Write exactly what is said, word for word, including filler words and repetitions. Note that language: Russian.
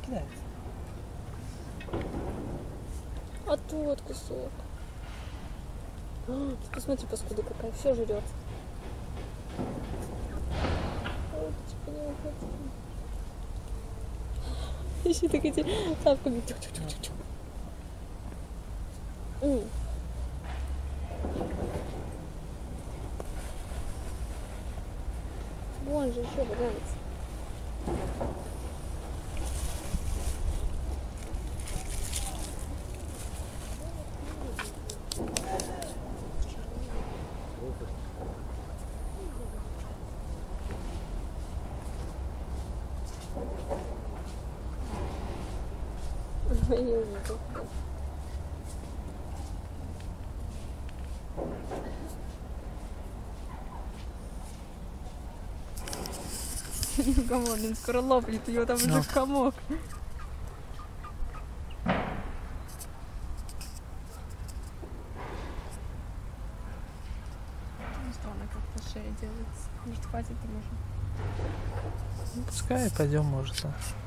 кидается. А тут кусок. А, посмотри, паскуда какая, все жрет. Еще так эти тапками. Вон же еще валяется. Я не увидел. Камон, он скоро лопнет, у него там уже комок. Странно, как-то шея делается. Может, хватит, а может. Пускай пойдем, может.